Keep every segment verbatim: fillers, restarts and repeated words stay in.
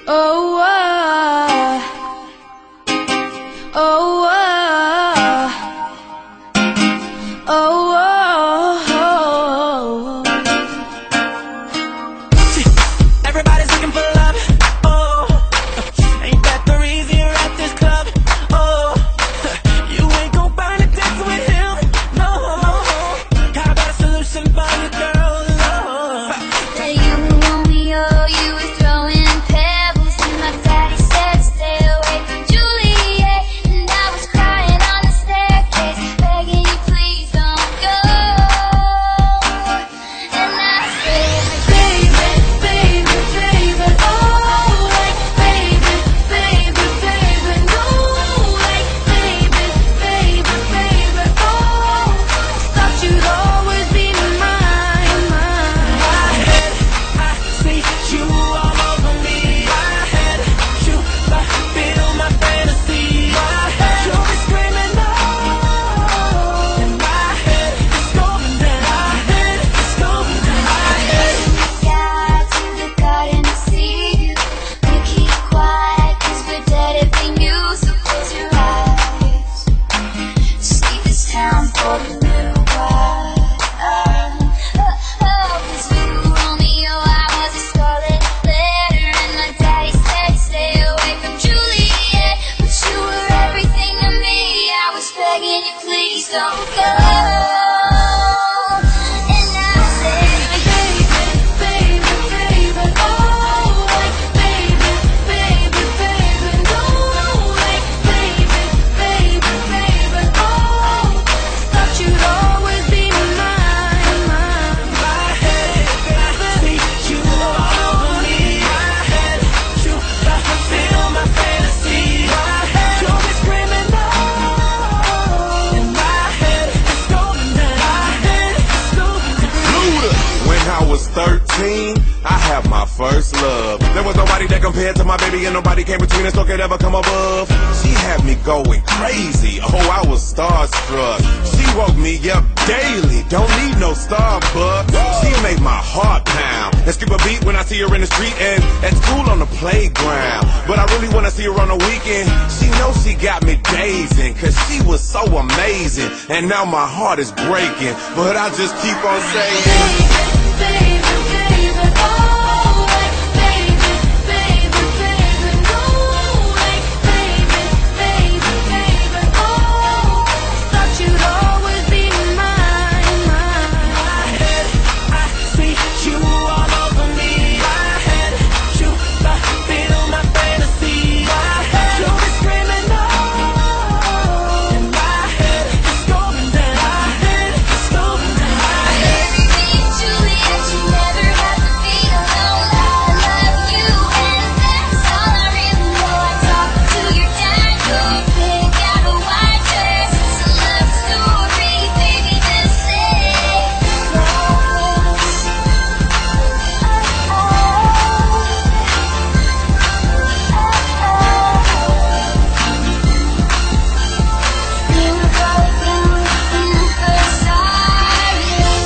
Oh, oh, oh, oh, oh, oh. Everybody's looking for love. Oh, ain't that the reason you're at this club? Oh, you ain't gon' find a dance with him. No, got a better solution for you, girl. Oh. That you were Romeo, you were throwing pebbles, and my daddy said stay away from Juliet, and I was crying on the staircase, begging you please don't go. And I said, baby, baby, baby, oh, like baby, baby, baby, no, like baby, baby, baby, oh, Thought you'd always be mine, mine. My head, I see you all over me. My head, you fulfill my fantasy. My head, you'll be screaming no. And my head is going down. My head is going down. My head. got to the garden to see you. You keep quiet, cause we're dead if we knew. So close your eyes, see this town for a little while. Oh, cause you were Romeo, I was a scarlet letter, and my daddy said stay away from Juliet, but you were everything to me. I was begging you, please don't go. And I said, Baby, baby, baby, oh, like baby, baby, baby, no, like baby, baby, baby, oh, thought you'd always be mine, mine. My head, I see you all over me. My head, you fulfill my fantasy. My head, you'll be screaming no. And my head is going down. My head is going down. Luda. When I was thirteen, I had my first love. There was nobody that compared to my baby, and nobody came between us or could ever come above. She had me going crazy. Oh, I was starstruck. She woke me up daily. Don't need no Starbucks. She made my heart pound and skip a beat when I see her in the street and at school on the playground. But I really wanna see her on the weekend. She knows she got me dazing, cause she was so amazing. And now my heart is breaking, but I just keep on saying, Baby, baby, oh, like baby, baby, baby, no, like baby, baby, baby, oh, thought you'd always be mine, mine. My head, I see you all over me. My head, you fulfill my fantasy. My head, you'll be screaming no. And my head is going down. My head is going down. My head. baby, Juliet, you never have to be alone. I love you, and that's all I really know. I talk to your dad, you'll pick out a white dress. It's a love story, baby, just say close. You were probably down in the first siren.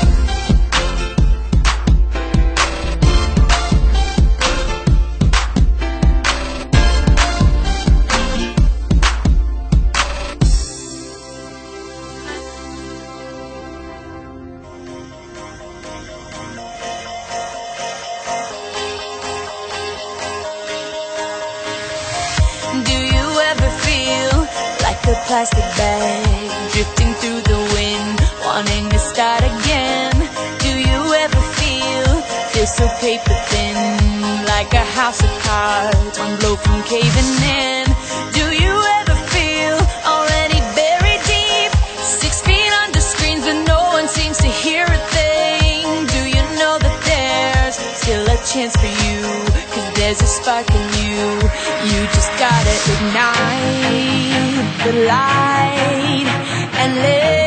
Do you ever feel like a plastic bag drifting through the wind, wanting to start again? Do you ever feel, feel so paper thin, like a house of cards, one blow from caving in? Do you ever feel already buried deep, six feet under screens and no one seems to hear a thing? Do you know that there's still a chance for you, cause there's a spark in you? You just gotta ignite the light and let